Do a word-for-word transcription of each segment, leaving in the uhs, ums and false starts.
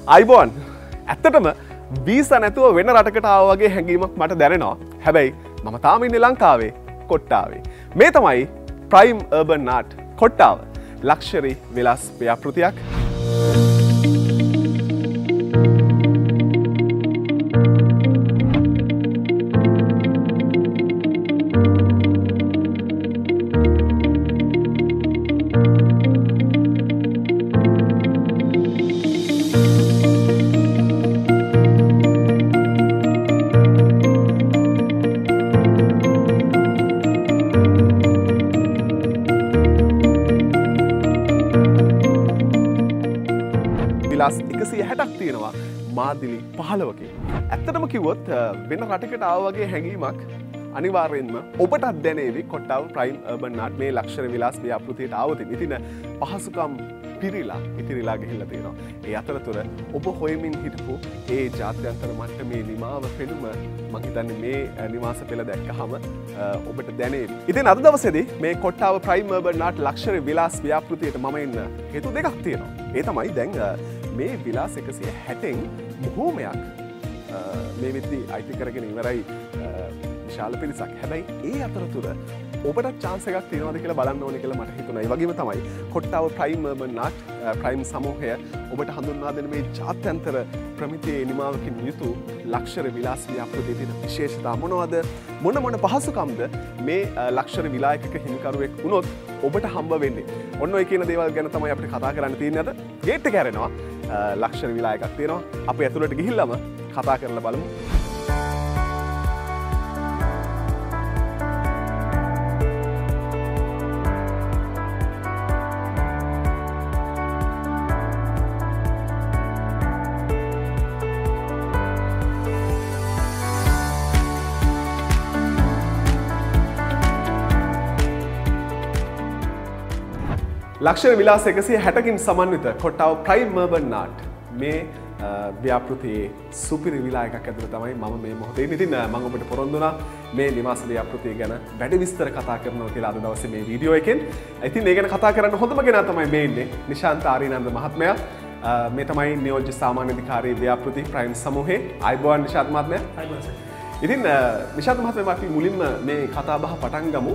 අයිබෝන් ඇත්තටම වීසා නැතුව වෙන රටකට ආවා වගේ හැඟීමක් මට දැනෙනවා. හැබැයි මම තාම ඉන්නේ ලංකාවේ කොට්ටාවේ. මේ තමයි prime urban art Kottawa. Luxury villas ව්‍යාපෘතියක්. විලාස් එකසිය හැටක් තියෙනවා මාදිලි පහළොවකින්. ඇත්තටම කිව්වොත් වෙන රටකට ආවා වගේ හැඟීමක් අනිවාර්යෙන්ම ඔබටත් දැනේවි කොට්ටාව ප්‍රයිම් අර්බන් ආර්ට් මේ ලක්ෂරි විලාස් ව්‍යාපෘතියට ආවොත්. ඉතින් පහසුකම් පිරීලා ඉතිරිලා ගිහිල්ලා තියෙනවා. ඒ අතරතුර ඔබ හොයමින් හිටපු ඒ ජාත්‍යන්තර මට්ටමේ නිමාව පෙනුම මම හිතන්නේ මේ නිවාස පෙළ දැක්කහම ඔබට දැනේවි. ඉතින් අද දවසේදී මේ Kottawa prime urban art luxury villas ව්‍යාපෘතියට මම ඉන්න හේතු දෙකක් තියෙනවා. ඒ තමයි දැන් මේ විලාස් එකසිය හැටෙන් බොහෝමයක් මේ වෙද්දී අයිති කරගෙන ඉවරයි විශාල පිරිසක්. හැබැයි ඒ අතරතුර ඔබට chance එකක් තියෙනවද කියලා බලන්න ඕනේ කියලා මට හිතුණා. ඒ වගේම තමයි Kottawa prime urban art prime සමූහය ඔබට හඳුන්වා දෙන මේ ජාත්‍යන්තර ප්‍රමිතියේ නිමාවකින් යුතු ලක්ෂරි විලාස් ව්‍යාපෘතියේ තියෙන විශේෂතා මොනවද? මොන මොන පහසුකම්ද මේ ලක්ෂරි විලායකක හිමිකරුවෙක් වුණොත් ඔබට හම්බ වෙන්නේ? ඔන්න ඔය කියන දේවල් ගැන තමයි අපිට කතා කරන්න තියෙන්නේ අද. ගේට් එක ඇරෙනවා. ලක්ෂරි විලායකක් තියෙනවා. අපි ඇතුළට ගිහිල්ලාම කතා කරලා බලමු. ලක්ෂරි විලාස එකසිය හැටකින් සමන්විත කොට්ටාව ප්‍රයිම් අර්බන් ආර්ට් මේ ව්‍යාපෘතියේ සුපිරි විලායකක් ඇතුළේ තමයි මම මේ මොහොතේ ඉන්නේ. ඉතින් මම ඔබට පොරොන්දු වුණා මේ නිවාස ව්‍යාපෘතිය ගැන වැඩි විස්තර කතා කරනවා කියලා අද දවසේ මේ වීඩියෝ එකෙන්. ඉතින් ඒ ගැන කතා කරන්න හොඳම කෙනා තමයි මේ ඉන්නේ නිශාන්ත ආරිනන්ද මහත්මයා. මේ තමයි නියෝජ්‍ය සාමාන්‍ය අධිකාරී ව්‍යාපෘති ප්‍රයිම් සමූහයේ. අයිබෝන් නිශාන්ත මහත්මයා. අයිබෝන් සර්. ඉතින් නිශාන්ත මහත්මයා අපි මුලින්ම මේ කතා බහ පටන් ගමු.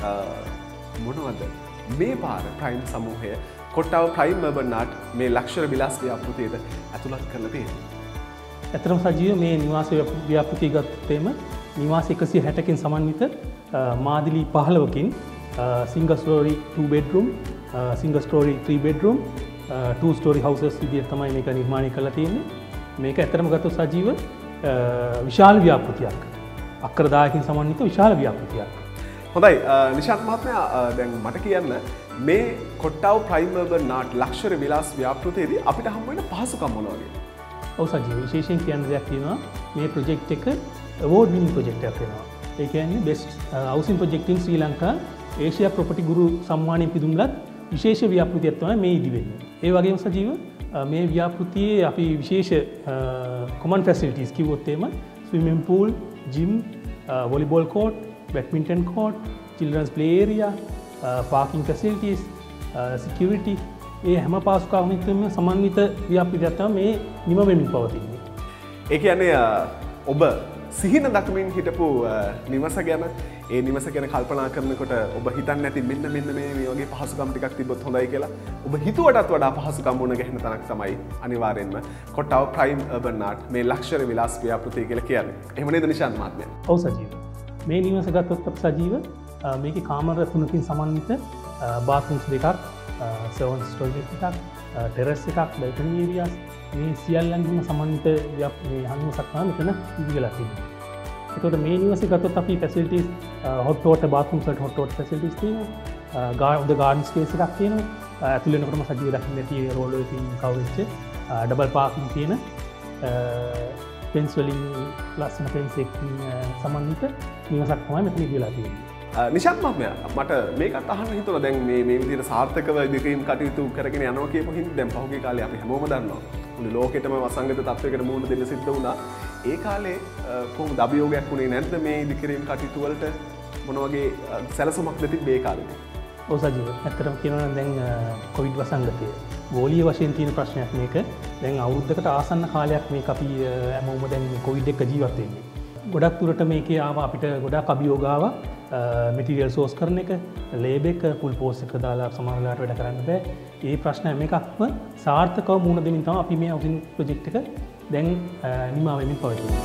මොනවද මේ පාර ප්‍රයිම් සමූහය කොට්ටාව ප්‍රයිම් අර්බන් ආර්ට් මේ ලක්ෂරි විලාස් ව්‍යාපෘතියට ඇතුළත් කරලා තියෙන්නේ? ඇත්තටම සජීව මේ නිවාස ව්‍යාපෘතිය ගත්තේම නිවාස එකසිය හැටකින් සමන්විත මාදිලි පහළොවකින් single story two bedroom single story three bedroom two story houses විදිහට තමයි මේක නිර්මාණය කරලා තියෙන්නේ. මේක ඇත්තටම ගත්තොත් සජීව විශාල ව්‍යාපෘතියක්. අක්කර දහයකින් සමන්විත විශාල ව්‍යාපෘතියක්. හොඳයි නිශාන්ත මහත්මයා, දැන් මට කියන්න මේ Kottawa prime urban art luxury villas ව්‍යාපෘතියේදී අපිට හම්බ වෙන පහසුකම් මොනවද? ඔව් සජීව, විශේෂයෙන් කියන්න දෙයක් තියෙනවා. මේ ප්‍රොජෙක්ට් එක award winning ප්‍රොජෙක්ට් එකක් වෙනවා. ඒ කියන්නේ best housing project in Sri Lanka Asia Property Guru සම්මානයෙන් පිදුම්ලත් විශේෂ ව්‍යාපෘතියක් තමයි මේ ඉදි වෙන්නේ. ඒ වගේම සජීව මේ ව්‍යාපෘතියේ අපි විශේෂ common facilities කිව්වොත් එම swimming pool, gym, volleyball court, badminton court, children's play area, uh, parking facilities, uh, security, ඒ හැම පාසුකම්කම සමන්විත ව්‍යාපෘතියක් තමයි මේ නිම වෙමින් පවතින්නේ. ඒ කියන්නේ ඔබ සිහින දක්මින් හිටපු නිවස ගැන, ඒ නිවස ගැන කල්පනා කරනකොට ඔබ හිතන්නේ නැති මෙන්න මෙන්න මේ මේ වගේ පහසුකම් ටිකක් තිබ්බොත් හොඳයි කියලා ඔබ හිතුවටත් වඩා පහසුකම් වුණ ගැහෙන තැනක් තමයි අනිවාර්යෙන්ම කොට්ටාව ප්‍රයිම් අර්බන් ආර්ට් මේ ලක්ෂරි විලාස් ව්‍යාපෘතිය කියලා කියන්නේ. එහෙම නේද නිශාන්ත මහත්මයා? ඔව් සජීව. මේ නිවස ගත්තොත් සජීව මේකේ කාමර තුනකින් සමන්විත බාත්රූම්ස් දෙකක්, සර්වන්ට් ස්ටෝරේජ් එකක්, ටෙරස් එකක්, බල්කනි ඒරියාස් මේ සියල්ලංගින්ම සමන්විත මේ හංගුසක් තමයි මෙතන ඉදිරියලා තියෙන්නේ. ඒකට මේ නිවසේ ගත්තොත් අපි ෆැසිලිටිස් හොට් වෝටර් බාත්රූම්ස් වලට හොට් වෝටර් ෆැසිලිටිස් තියෙනවා. ගාඩන් ගාඩන් ස්පේස් එකක් තියෙනවා. ඇතුළේ යනකොටම සජීව දකින්න ඇති රෝල් එකකින් කවර් වෙච්ච ඩබල් පාර්කින් තියෙන පෙන්ස් වලින් ලස්සන පෙන්ස් එකකින් සමන්විත නිවසක් තමයි මෙතන ඉදිරියලා තියෙන්නේ. නිශාන්ත මහත්මයා, මට මේකත් අහන්න හිතුණා. දැන් මේ මේ විදිහට සාර්ථකව ඉදිරියෙන් කටයුතු කරගෙන යනවා කියපු හින්දා දැන් පහුගිය කාලේ අපි හැමෝම දන්නවා මුළු ලෝකෙටම වසංගත තත්වයකට මුහුණ දෙන්න සිද්ධ වුණා. ඒ කාලේ කොහොමද අභියෝගයක් වුණේ නැද්ද මේ ඉදිරියෙන් කටයුතු වලට? මොන වගේ සැලසුමක්ද තිබ්බේ ඒ කාලේ? ඔව් සජීව, ඇත්තටම කියනවා නම් දැන් කොවිඩ් වසංගතය ගෝලීය වශයෙන් තියෙන ප්‍රශ්නයක් මේක. දැන් අවුරුද්දකට ආසන්න කාලයක් මේක අපි හැමෝම දැන් කොවිඩ් එක ජීවත් වෙන්නේ. ගොඩක් දුරට මේකේ ආවා අපිට ගොඩක් අභියෝග ආවා. මැටීරියල් සෝස් කරන එක, ලේබ් එක, ෆුල් පෝස් එක දාලා සමහර වෙලාවට වැඩ කරන්න බෑ. ඒ ප්‍රශ්න හැම එකක්ම සාර්ථකව මුහුණ දෙමින් තමයි අපි මේ හවුසින් ප්‍රොජෙක්ට් එක දැන් නිමා වෙමින් පවතින්නේ.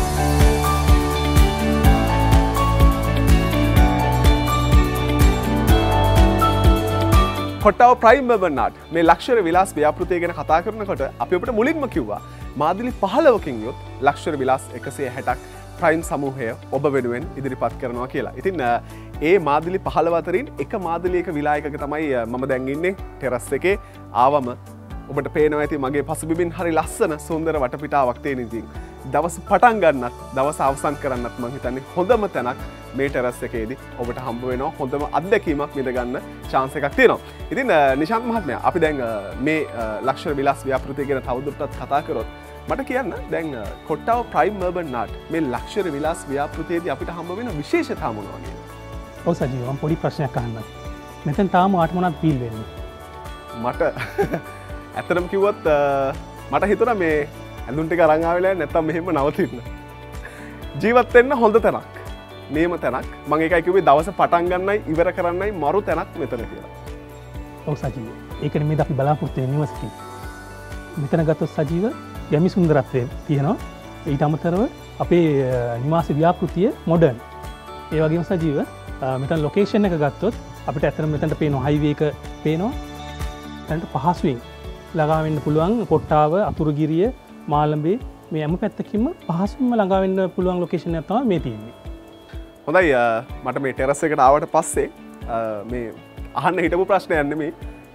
කොට්ටාව ප්‍රයිම් අර්බන් ආර්ට් මේ ලක්ෂර විලාස් ව්‍යාපෘතිය ගැන කතා කරනකොට අපි අපිට මුලින්ම කිව්වා මාදිලි පහළොවකින් යොත් ලක්ෂර විලාස් එකසිය හැටක් ප්‍රයිම් සමූහය ඔබ වෙනුවෙන් ඉදිරිපත් කරනවා කියලා. ඉතින් ඒ මාදිලි පහළොව අතරින් එක මාදිලියක විලායකක තමයි මම දැන් ඉන්නේ ටෙරස් එකේ. ආවම ඔබට පේනවා ඇති මගේ පසුබිමින් හරි ලස්සන සුන්දර වටපිටාවක් තියෙන ඉතින් දවස් පටන් ගන්නත් දවස් අවසන් කරන්නත් මම හිතන්නේ හොඳම තැනක් මේ ටෙරස් එකේදී ඔබට හම්බ වෙනවා. හොඳම අත්දැකීමක් විඳ ගන්න chance එකක් තියෙනවා. ඉතින් නිශාන්ත් මහත්මයා අපි දැන් මේ ලක්ෂර විලාස් ව්‍යාපෘතිය ගැන තවදුරටත් කතා කරොත් මට කියන්න දැන් කොට්ටාව ප්‍රයිම් අර්බන් ආර්ට් මේ ලක්ෂර විලාස් ව්‍යාපෘතියේදී අපිට හම්බ වෙන විශේෂතා මොනවා වගේද? ඔව් සජීව මම පොඩි ප්‍රශ්නයක් අහන්න. මෙතෙන් තාම ආට මොනවද ෆීල් වෙන්නේ? මට ඇත්තටම කිව්වොත් මට හිතුණා මේ ඇඳුම් ටික අරන් ආවෙලා නැත්තම් මෙහෙම නවතින්න. ජීවත් වෙන්න හොඳ තැනක්. මේම තැනක්. මම ඒකයි කිව්වේ දවස පටන් ගන්නයි ඉවර කරන්නයි මරු තැනක් මෙතන කියලා. ඔව් සජීව. ඒකනේ මේ අපි බලාපොරොත්තු වෙන නිවස එකේ. මෙතන ගත්තොත් සජීව යමි සුන්දරත්වය තියෙනවා. ඊට අමතරව අපේ නිවාස ව්‍යාපෘතිය මොඩර්න්. ඒ වගේම සජීව මෙතන ලොකේෂන් එක ගත්තොත් අපිට ඇත්තටම මෙතනට පේනවා හයිවේ එක පේනවා. එතනට පහසුවෙන් ළඟා වෙන්න පුළුවන් කොට්ටාව, අතුරුගිරිය, මාළඹේ මේ හැම පැත්තකින්ම පහසුවෙන්ම ළඟා වෙන්න පුළුවන් ලොකේෂන් එකක් තමයි මේ තියෙන්නේ. හොඳයි මට මේ ටෙරස් එකට ආවට පස්සේ මේ අහන්න හිටපු ප්‍රශ්නයක් නෙමෙයි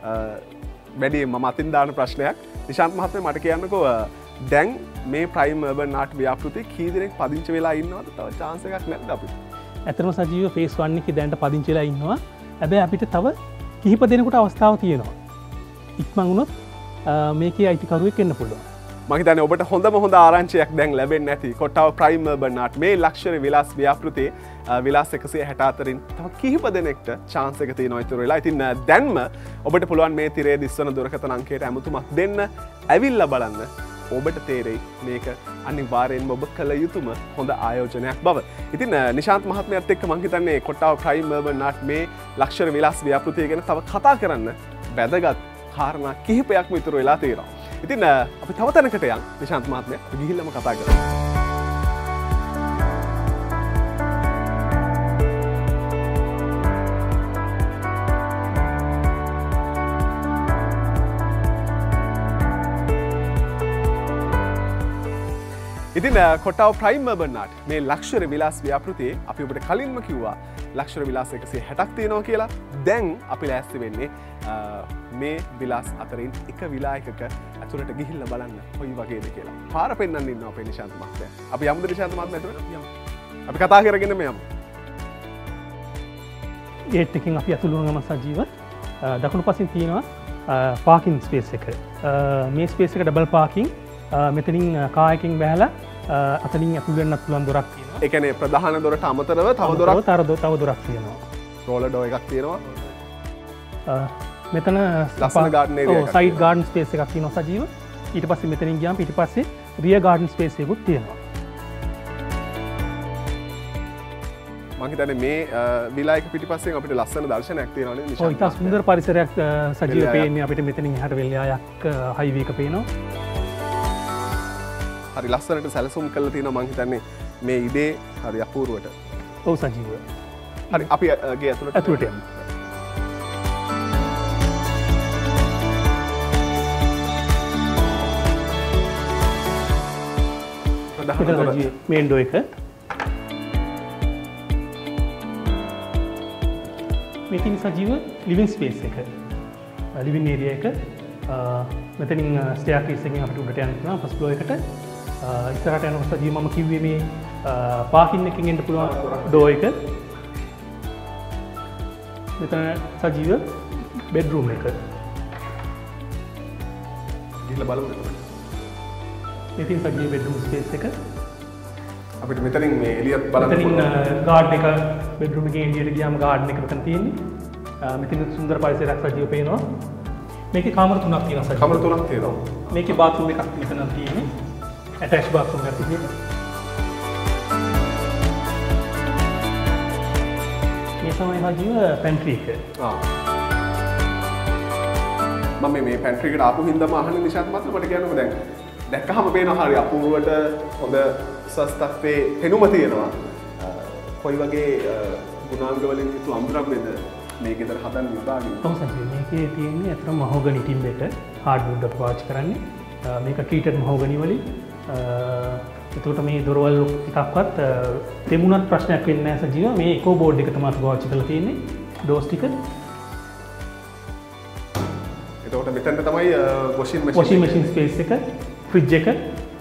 වැඩි මම අතින් දාන ප්‍රශ්නයක්. නිශාන්ත් මහත්මයා මට කියන්නකෝ දැන් මේ ප්‍රයිම් අර්බන් ආර්ට් ව්‍යාපෘතිය කී දෙනෙක් පදිංචි වෙලා ඉන්නවද? තව chance එකක් නැද්ද අපිට? ඇත්තටම සජීව ෆේස් වන් එකේ දැනට පදිංචි වෙලා ඉන්නවා. හැබැයි අපිට තව කිහිප දෙනෙකුට අවස්ථාව තියෙනවා. ඉක්මන් වුණොත් මේකේ අයිතිකරුවෙක් වෙන්න පුළුවන්. මම හිතන්නේ ඔබට හොඳම හොඳ ආරංචියක් දැන් ලැබෙන්නේ නැති කොට්ටාව ප්‍රයිම් අර්බන් ආර්ට් මේ ලක්ෂර විලාස් ව්‍යාපෘතියේ විලාස් එකසිය හැට අතරින් තව කිහිප දෙනෙක්ට chance එක තියෙනවා ඉතුරු වෙලා. ඉතින් දැන්ම ඔබට පුළුවන් මේ තිරේ දිස්වන දුරකථන අංකයට ඇමතුමක් දෙන්න ඇවිල්ලා බලන්න. ඔබට තේරෙයි මේක අනිවාර්යෙන්ම ඔබ කළ යුතුම හොඳ ආයෝජනයක් බව. ඉතින් නිශාන්ත් මහත්මයාත් එක්ක මම හිතන්නේ කොට්ටාව ප්‍රයිම් අර්බන් ආර්ට් මේ ලක්ෂර විලාස් ව්‍යාපෘතිය ගැන තව කතා කරන්න වැදගත් කාරණා කිහිපයක්ම ඉතුරු වෙලා තියෙනවා. ඉතින් අපි තව තැනකට යන් නිශාන්ත් මහත්මයා ගිහිල්ලාම කතා කරමු. ඉතින් කොට්ටාව ප්‍රයිම් අර්බන් ආර්ට් මේ ලක්ෂර විලාස් ව්‍යාපෘතියේ අපි ඔබට කලින්ම කිව්වා ලක්ෂර විලාස් එකසිය හැටක් තියෙනවා කියලා. දැන් අපි ලෑස්ති වෙන්නේ මේ විලාස් අතරින් එක විලායකක ඇතුළට ගිහිල්ලා බලන්න කොයි වගේද කියලා. පාර පෙන්වන්න ඉන්නවා අපේ නිශාන්ත් මහත්මයා. අපි යමුද නිශාන්ත් මහත්මයා ඇතුළට? යමු. අපි කතා කරගෙන මේ යමු. ගේට් එකකින් අපි ඇතුළු වුණාම සජීව දකුණු පසින් තියෙනවා පාකින් ස්පේස් එක. මේ ස්පේස් එක ඩබල් පාකින් මෙතනින් කායකින් බැහැලා අතනින් ඇතුල් වෙන්නත් පුළුවන් දොරක් තියෙනවා. ඒ කියන්නේ ප්‍රධාන දොරට අමතරව තව දොරක් තව දොරක් තියෙනවා. රෝලර් ඩෝ එකක් තියෙනවා. මෙතන ලස්සන ගාඩන් ඒරියා එකක්. සයිඩ් ගාඩන් ස්පේස් එකක් තියෙනවා සජීව. ඊට පස්සේ මෙතනින් ගියාම ඊට පස්සේ රියර් ගාඩන් ස්පේස් එකකුත් තියෙනවා. මම හිතන්නේ මේ විලායක පිටිපස්සෙන් අපිට ලස්සන දර්ශනයක් තියෙනවානේ නිශාන්ත්. ඔව් ඉතා සුන්දර පරිසරයක් සජීව පේන්නේ අපිට මෙතනින් එහාට වෙල්යායක් හයිවේ එක පේනවා. හරි ලස්සනට සැලසුම් කරලා තියෙනවා මම හිතන්නේ මේ ඉදේ හරි අපූර්වට. ඔව් සජීව. හරි අපි ගේ ඇතුළට ඇතුළට යමු. මේන් ඩෝ එක මේකින් සජීව ලිවිං ස්පේස් එක ලිවිං ඒරියා එක මෙතනින් ස්ටෙයාකේස් එකෙන් අපිට උඩට යන්න පුළුවන් ෆස්ට් ෆ්ලෝර් එකට ඉස්සරහට යනකොට සජීව මම කිව්වේ මේ පාකින් එකකින් එන්න පුළුවන් ඩෝ එක මෙතන සජීව බෙඩ්රූම් එක ගිහලා බලමු. ඉතින් සජීව බෙඩ්රූම් ස්පේස් එක අපිට මෙතනින් මේ එළියත් බලන්න පුළුවන්. මෙතනින් ගාඩන් එක බෙඩ්රූම් එකේ එළියට ගියාම ගාඩන් එක මෙතන තියෙන්නේ. මෙතන සුන්දර පරිසරයක් සජීව පේනවා. මේකේ කාමර තුනක් තියෙනවා සජීව. කාමර තුනක් තියෙනවා. මේකේ බාත්රූම් එකක් මෙතන තියෙන්නේ. ඇටැච් බාත්රූම් එකක් තියෙනවා. මේ තමයි සජීව පැන්ට්‍රි එක. ආ. මම මේ පැන්ට්‍රි එකට ආපු හින්දාම අහන්නේ නිශාන්ත මහත්මයා මට කියන්නකො දැන් දැක්කහම පේනවා හරි අපූර්වට හොඳ උසස් තත්ත්වයේ පෙනුම තියෙනවා. කොයි වගේ ගුණාංග වලින් යුතු අමුද්‍රව්‍යද මේ ගෙදර හදන්න විභාගය? ඔව් සජීව මේකේ තියෙන්නේ අතර මහෝගනි ටිම්බෙට හાર્ඩ්වුඩ් එක පාවිච්චි කරන්නේ. මේක ට්‍රීටඩ් මහෝගනි වලින් එතකොට මේ දොරවල් එකක්වත් තෙමුණත් ප්‍රශ්නයක් වෙන්නේ නැහැ සජීව. මේ ඉකෝ බෝඩ් එක තමයි පාවිච්චි කරලා තියෙන්නේ. ඩෝස් ටික. එතකොට මෙතනට තමයි washing machine washing machine space එක, ෆ්‍රිජ් එක.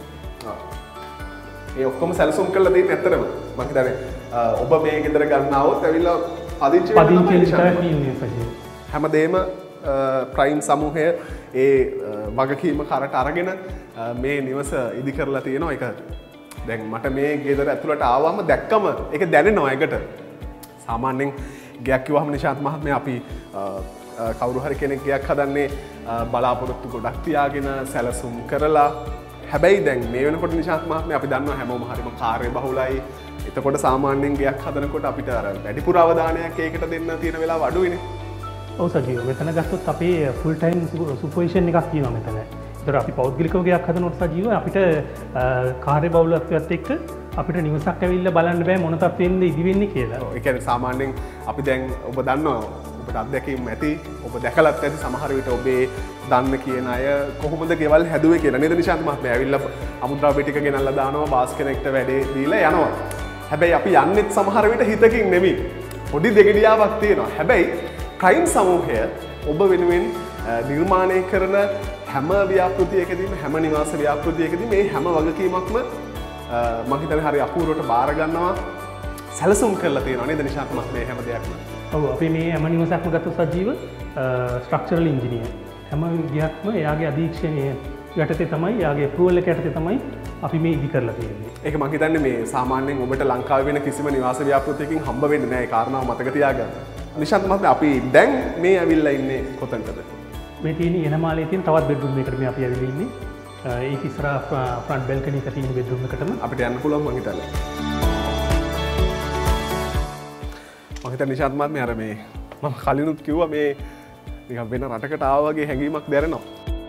ඒ ඔක්කොම සැලසුම් කරලා තියෙන්නේ ඇත්තටම. මම හිතන්නේ ඔබ මේ ගෙදර ගන්නවොත් ඇවිල්ලා පදිංචි වෙන්න තමයි තියෙන්නේ සජීව. හැමදේම ප්‍රයිම් සමූහය ඒ වගකීම කරට අරගෙන මේ නිවස ඉදි කරලා තියෙනවා. ඒක දැන් මට මේ ගෙදර ඇතුළට ආවම දැක්කම ඒක දැනෙනවා. ඒකට සාමාන්‍යයෙන් ගයක් කිව්වහම නිශාන්ත මහත්මයා අපි කවුරු හරි කෙනෙක් ගයක් හදන්නේ බලාපොරොත්තු ගොඩක් තියාගෙන සැලසුම් කරලා. හැබැයි දැන් මේ වෙනකොට නිශාන්ත මහත්මයා අපි දන්නවා හැමෝම හරිම කාර්ය බහුලයි. එතකොට සාමාන්‍යයෙන් ගයක් හදනකොට අපිට අර වැඩිපුර අවධානයක් ඒකට දෙන්න තියෙන වෙලාව අඩුයිනේ. ඔව් සජීව. මෙතන ගත්තොත් අපේ ෆුල් ටයිම් සුපර්විෂන් එකක් තියෙනවා මෙතන. ඒතර අපි පෞද්ගලිකව ගයක් හදනකොට සජීව අපිට කාර්ය බහුලත්වයත් එක්ක අපිට නිවසක් ඇවිල්ලා බලන්න බෑ මොන තත්ත්වෙන්ද ඉදි වෙන්නේ කියලා. ඔව් ඒ කියන්නේ සාමාන්‍යයෙන් අපි දැන් ඔබ දන්නවා ඔබට අත්දැකීම් ඇති ඔබ දැකලත් ඇති සමහර විට ඔබේ දන්න කියන අය කොහොමද ගෙවල් හැදුවේ කියලා නේද නිශාන්ත මහත්මයා ඇවිල්ලා අමුද්‍රව්‍ය ටික ගෙනල්ලා දානවා බාස් කෙනෙක්ට වැඩේ දීලා යනවා. හැබැයි අපි යන්නෙත් සමහර විට හිතකින් නෙමෙයි. පොඩි දෙගිඩියාවක් තියෙනවා. හැබැයි ප්‍රයිම් සමූහය ඔබ වෙනුවෙන් නිර්මාණය කරන හැම ව්‍යාපෘතියකදීම හැම නිවාස ව්‍යාපෘතියකදී මේ හැම වගකීමක්ම මම හිතන්නේ හරි අපූර්වට බාර ගන්නවා සැලසුම් කරලා තියෙනවා නේද නිශාන්ත මහත්මයා හැම දෙයක්ම. ඔව් අපි මේ හැම නිවසක්ම ගත්තොත් සජීව ස්ට්‍රක්චරල් ඉන්ජිනියර් හැම විදිහක්ම එයාගේ අධීක්ෂණය යටතේ තමයි එයාගේ අප්‍රූවල් එක යටතේ තමයි අපි මේ ඉදි කරලා තියෙන්නේ. ඒක මම හිතන්නේ මේ සාමාන්‍යයෙන් ඔබට ලංකාවේ වෙන කිසිම නිවාස ව්‍යාපෘතියකින් හම්බ වෙන්නේ නැහැ. ඒ කාරණාව මතක තියාගන්න. නිශාන්ත මහත්මයා අපි දැන් මේ ඇවිල්ලා ඉන්නේ කොතනද? මේ තියෙන්නේ එනමාලේ තියෙන තවත් බෙඩ්රූම් එකකට මේ අපි ඇවිල්ලා ඉන්නේ. ඒක ඉස්සරහා ෆ්‍රන්ට් බැල්කනි එක තියෙන බෙඩ්රූම් එකටම අපිට යන්න පුළුවන් මම හිතන්නේ. මම හිතන්නේ නිශාන්ත මහත්මයා අර මේ මම කලිනුත් කිව්වා මේ නිකන් වෙන රටකට ආවා වගේ හැඟීමක් දැනෙනවා.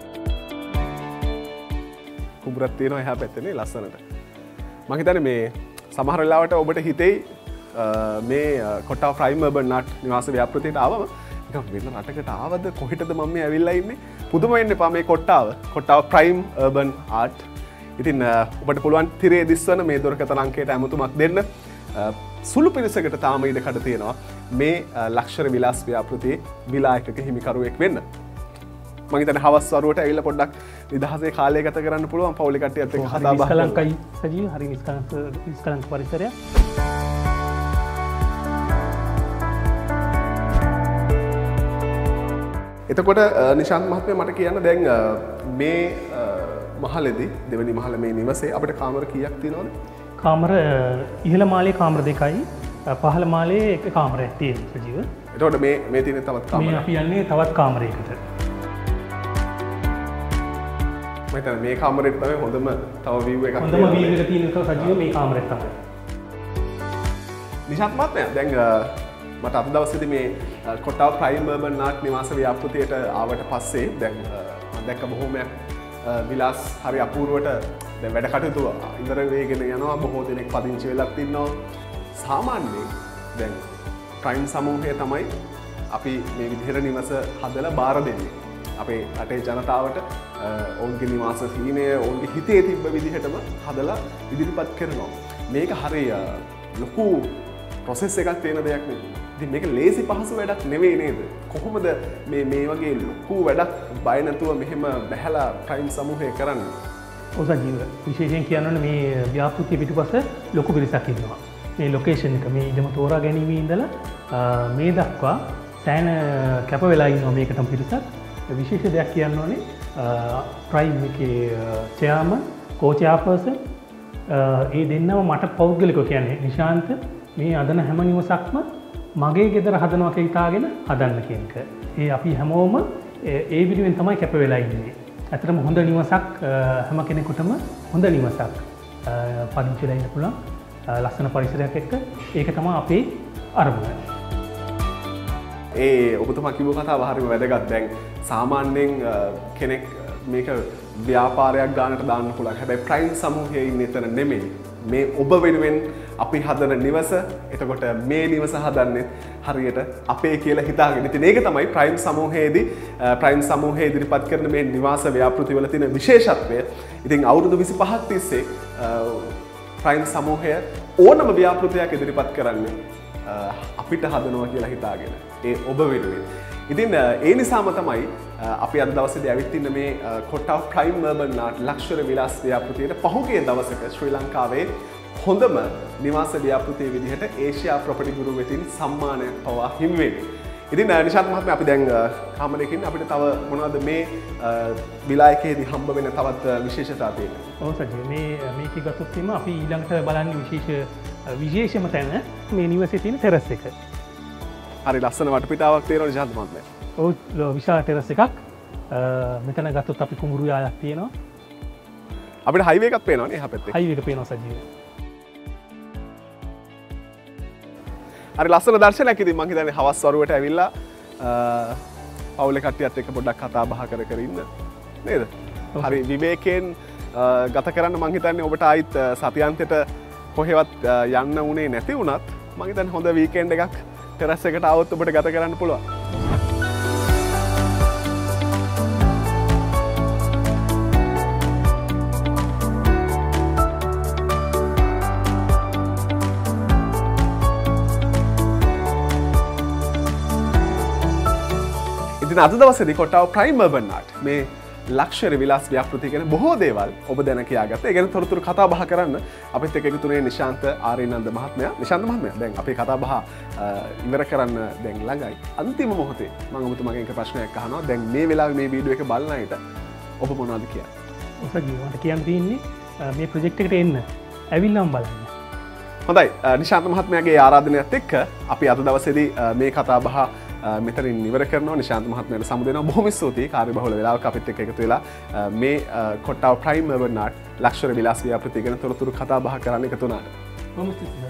කුඹරක් තියෙනවා එහා පැත්තේ ලස්සනට. මම හිතන්නේ මේ සමහර වෙලාවට ඔබට හිතෙයි මේ කොට්ටාව ප්‍රයිම් අර්බන් නාට් නිවාස ව්‍යාපෘතියට ආවම නිකන් වෙන රටකට ආවද කොහෙටද මම මේ ඇවිල්ලා ඉන්නේ? පුදුම වෙන්න එපා මේ Kottawa. Kottawa prime urban art. ඉතින් ඔබට පුළුවන් තිරේ දිස්වන මේ දුරකථන අංකයට ඇමතුමක් දෙන්න. සුළු පිරිසකට තාම ඉඩ කඩ තියෙනවා මේ ලක්ෂර විලාස් ව්‍යාපෘතියේ විලා එකක හිමිකරුවෙක් වෙන්න. මම හිතන්නේ හවස් වරුවට ඇවිල්ලා පොඩ්ඩක් නිදහසේ කාලය ගත කරන්න පුළුවන් පවුලේ කට්ටියත් එක්ක කතා බහ කරලා. නිස්කලංකයි සජීව හරි නිස්කලංක නිස්කලංක පරිසරයක්. එතකොට නිශාන්ත මහත්මයා මට කියන්න දැන් මේ මහලේදී දෙවෙනි මහල මේ නිවසේ අපිට කාමර කීයක් තියෙනවද? කාමර ඉහළ මාලේ කාමර දෙකයි පහළ මාලේ එක කාමරයක් තියෙනවා සජීව. එතකොට මේ මේ තියෙන තවත් කාමරයක්. මේ අපි යන්නේ තවත් කාමරයකට. මම හිතන්නේ මේ කාමරේට තමයි හොඳම තව view එකක් හොඳම view එක තියෙන එක සජීව මේ කාමරේ තමයි. නිශාන්ත මහත්මයා දැන් මට අද දවසේදී මේ කොට්ටාව ප්‍රයිම් අර්බන් නාට් නිවාස ව්‍යාපෘතියට ආවට පස්සේ දැන් මම දැක්ක බොහොමයක් විලාස් හරි අපූර්වට දැන් වැඩ කටයුතු ඉවර වෙගෙන යනවා. බොහෝ දෙනෙක් පදිංචි වෙලත් ඉන්නවා. සාමාන්‍යයෙන් දැන් ප්‍රයිම් සමූහය තමයි අපි මේ විදිහට නිවස හදලා බාර දෙන්නේ. අපේ රටේ ජනතාවට ඔවුන්ගේ නිවාස හීනය ඔවුන්ගේ හිතේ තිබ්බ විදිහටම හදලා ඉදිරිපත් කරනවා. මේක හරි ලොකු ප්‍රොසෙස් එකක් තියෙන දෙයක් නෙවෙයි. ඉතින් මේක ලේසි පහසු වැඩක් නෙවෙයි නේද? කොහොමද මේ මේ වගේ ලොකු වැඩක් බය නැතුව මෙහෙම බැහැලා ප්‍රයිම් සමූහය කරන්නේ? ඔව් සජීව. විශේෂයෙන් කියන්න මේ ව්‍යාපෘතිය පිටුපස ලොකු පිරිසක් ඉන්නවා. මේ ලොකේෂන් එක මේ ඉඩම තෝරා ගැනීමේ ඉඳලා මේ දක්වා සෑහෙන කැප වෙලා ඉන්නවා මේකටම පිරිසක්. විශේෂ දෙයක් කියන්න ඕනේ ප්‍රයිම් එකේ චෙයාර්මන් කෝ චෙයාර්පර්සන් ඒ දෙන්නම මට පෞද්ගලිකව කියන්නේ නිශාන්ත මේ අදන හැම නිවසක්ම මගේ ගෙදර හදනවා කියලා හිතාගෙන හදන්න කියන එක. ඒ අපි හැමෝම ඒ විදිහෙන් තමයි කැප වෙලා ඉන්නේ. ඇත්තටම හොඳ නිවසක් හැම කෙනෙකුටම හොඳ නිවසක් පදිංචි වෙලා ඉන්න පුළුවන් ලස්සන පරිසරයක් එක්ක ඒක තමයි අපේ අරමුණ. ඒ ඔබතුමා කිව්ව කතාව හරිම වැදගත්. දැන් සාමාන්‍යයෙන් කෙනෙක් මේක ව්‍යාපාරයක් ගන්නට දාන්න පුළුවන්. හැබැයි ප්‍රයිම් සමූහයේ ඉන්න එතන නෙමෙයි. මේ ඔබ වෙනුවෙන් අපි හදන නිවස, එතකොට මේ නිවස හදන්නේ හරියට අපේ කියලා හිතාගෙන. ඉතින් ඒක තමයි ප්‍රයිම් සමූහයේදී ප්‍රයිම් සමූහයේ ඉදිරිපත් කරන මේ නිවාස ව්‍යාපෘතිවල තියෙන විශේෂත්වය. ඉතින් අවුරුදු විසිපහක් තිස්සේ ප්‍රයිම් සමූහය ඕනම ව්‍යාපෘතියක් ඉදිරිපත් කරන්නේ අපිට හදනවා කියලා හිතාගෙන. ඒ ඔබ වෙනුවෙන්. ඉතින් ඒ නිසාම තමයි අපි අද දවසේදී ඇවිත් ඉන්න මේ Kottawa prime urban art luxury villas ව්‍යාපෘතියට පහුගිය දවසක ශ්‍රී ලංකාවේ හොඳම නිවාස ව්‍යාපෘතිය විදිහට ඒෂියා ප්‍රොපර්ටි ගුරු වෙතින් සම්මානයක් පවා හිමි වෙන්නේ. ඉතින් නිශාන්ත මහත්මයා අපි දැන් කාමරයකින් අපිට තව මොනවද මේ විලායකයේදී හම්බ වෙන තවත් විශේෂතා තියෙනවා? ඔව් සජීව මේ මේකේ ගත්තොත් එimhe අපි ඊළඟට බලන්නේ විශේෂ විශේෂම තැන මේ නිවසේ තියෙන ටෙරස් එක. හරි ලස්සන වටපිටාවක් තියෙනවා නිශාන්ත මහත්මයා. ඔව් විශාල ටෙරස් එකක්. මෙතන ගත්තොත් අපි කුඹුරු යායක් තියෙනවා. අපිට හයිවේ එකක් පේනවා නේ එහා පැත්තේ. හයිවේ එක පේනවා සජීව. හරි ලස්සන දර්ශනයක්. ඉතින් මම හිතන්නේ හවස් වරුවට ඇවිල්ලා පවුලේ කට්ටියත් එක්ක පොඩ්ඩක් කතා බහ කර කර ඉන්න නේද? හරි විවේකයෙන් ගත කරන්න මම හිතන්නේ ඔබට ආයිත් සතියන්තයට කොහෙවත් යන්න උනේ නැති වුණත් මම හිතන්නේ හොඳ වීකෙන්ඩ් එකක් ටෙරස් එකට આવොත් ඔබට ගත කරන්න පුළුවන්. ඉතින් අද දවසේදී කොට්ටාව ප්‍රයිම් අර්බන් ආර්ට් මේ ලක්ෂර විලාස් ව්‍යාපෘති ගැන බොහෝ දේවල් ඔබ දැන කියාගත්තා. ඒ ගැන තොරතුරු කතා බහ කරන්න අපිත් එක්ක එකතු වුණේ නිශාන්ත ආරේනන්ද මහත්මයා. නිශාන්ත මහත්මයා දැන් අපේ කතා බහ ඉවර කරන්න දැන් ළඟයි. අන්තිම මොහොතේ මම ඔබතුමාගෙන් එක ප්‍රශ්නයක් අහනවා. දැන් මේ වෙලාවේ මේ වීඩියෝ එක බලන අයට ඔබ මොනවද කියන්නේ? ඔසගී මට කියන්න තියෙන්නේ මේ ප්‍රොජෙක්ට් එකට එන්න. ඇවිල්ලාම බලන්න. හොඳයි නිශාන්ත මහත්මයාගේ ආරාධනයත් එක්ක අපි අද දවසේදී මේ කතා බහ මෙතරින් ඉවර කරනවා. නිශාන්ත මහත්මයාට සමු දෙනවා. බොහොම ස්තුතියි කාර්යබහුල වෙලාවක අපිත් එක්ක එකතු වෙලා මේ Kottawa prime urban art luxury villas ව්‍යාපෘතිය ගැන තොරතුරු කතා බහ කරන්න එකතු වුණාට. බොහොම ස්තුතියි.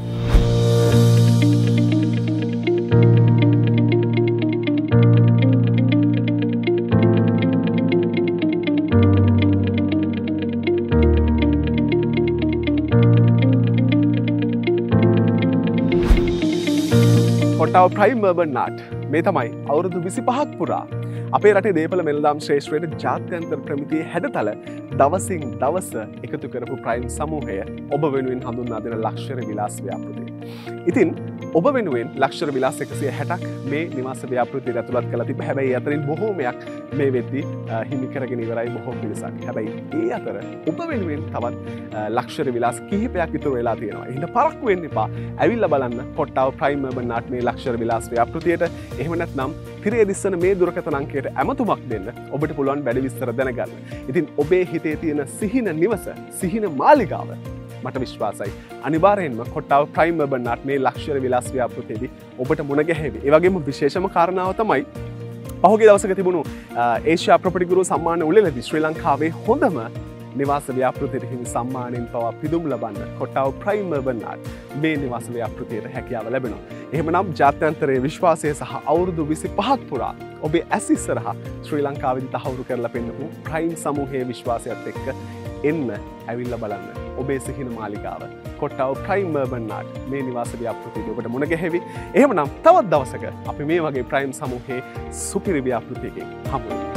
කොට්ටාව ප්‍රයිම් අර්බන් ආර්ට් මේ තමයි අවුරුදු විසිපහක් පුරා අපේ රටේ දේපල මෙල්දාම් ශ්‍රේෂ්ඨයට ජාත්‍යන්තර ප්‍රමිතියේ හැඩතල දවසින් දවස එකතු කරපු ප්‍රයිම් සමූහය ඔබ වෙනුවෙන් හඳුන්වා දෙන ලක්ෂර විලාස් ව්‍යාපෘතිය. ඉතින් ඔබ වෙනුවෙන් ලක්ෂර විලාස් එකසිය හැටක් මේ නිවාස ව්‍යාපෘතියට ඇතුළත් කරලා තිබ්බ. හැබැයි ඒ අතරින් බොහෝමයක් මේ වෙද්දී හිමි කරගෙන ඉවරයි බොහෝ පිරිසක්. හැබැයි ඒ අතර ඔබ වෙනුවෙන් තවත් ලක්ෂර විලාස් කිහිපයක් ඉතුරු වෙලා තියෙනවා. එහෙනම් පරක්කු වෙන්න එපා. ඇවිල්ලා බලන්න කොට්ටාව ප්‍රයිම් අර්බන් ආර්ට් මේ ලක්ෂර විලාස් ව්‍යාපෘතියට. එහෙම නැත්නම් පිරිය දිස්සන මේ දුරකථන අංකයට ඇමතුමක් දෙන්න ඔබට පුළුවන් වැඩි විස්තර දැනගන්න. ඉතින් ඔබේ හිතේ තියෙන සිහින නිවස, සිහින මාලිගාව මට විශ්වාසයි අනිවාර්යෙන්ම කොට්ටාව ප්‍රයිම් අර්බන් ආර්ට් මේ ලක්ෂර විලාස් ව්‍යාපෘතියේදී ඔබට මුණ ගැහෙවි. ඒ වගේම විශේෂම කාරණාව තමයි පහුගිය දවසක තිබුණු ඒෂියා ප්‍රොපර්ටි ගුරු සම්මාන උළෙලදී ශ්‍රී ලංකාවේ හොඳම නිවාස ව්‍යාපෘතියට හිමි සම්මානයෙන් පවා පිදුම් ලබන්න කොට්ටාව ප්‍රයිම් අර්බන් ආර්ට් මේ නිවාස ව්‍යාපෘතියට හැකියාව ලැබෙනවා. එහෙමනම් ජාත්‍යන්තරයේ විශ්වාසය සහ අවුරුදු විසිපහක් පුරා ඔබේ ඇස් ඉස්සරහා ශ්‍රී ලංකාවේදී තහවුරු කරලා පෙන්නපු ප්‍රයිම් සමූහයේ විශ්වාසයත් එක්ක එන්න ඇවිල්ලා බලන්න ඔබේ සිහින මාලිගාව කොට්ටාව ප්‍රයිම් අර්බන් ආර්ට් මේ නිවාස ව්‍යාපෘතියට ඔබට මුණ ගැහෙවි. එහෙමනම් තවත් දවසක අපි මේ වගේ ප්‍රයිම් සමූහයේ සුපිරි ව්‍යාපෘතියකින් හමු වෙමු.